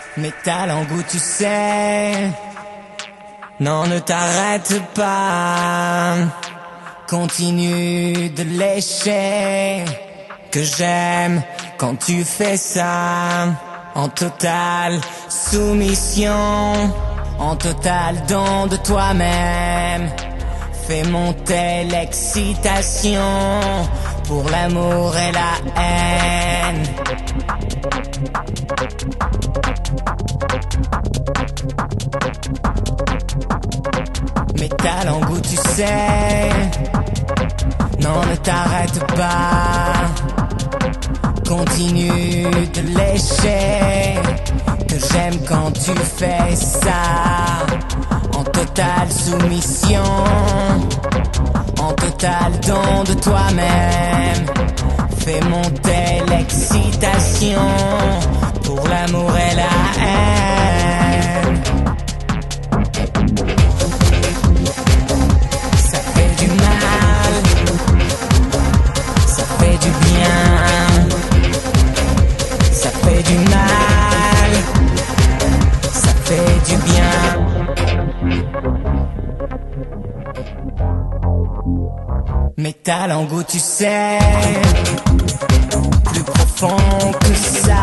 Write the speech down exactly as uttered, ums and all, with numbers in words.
Mais ta langue, tu sais. Non, ne t'arrête pas. Continue de lécher. Que j'aime quand tu fais ça. En totale soumission. En total don de toi-même. Fais monter l'excitation. Pour l'amour et la haine. Mais ta langue, tu sais. Non, ne t'arrête pas. Continue de lécher. Que j'aime quand tu fais ça. En totale soumission. En total don de toi-même. Fais monter l'excitation. Pour l'amour et la haine. Ça fait du mal. Ça fait du bien. Ça fait du mal. Ça fait du bien. Mais ta langue, tu sais, plus profond que ça.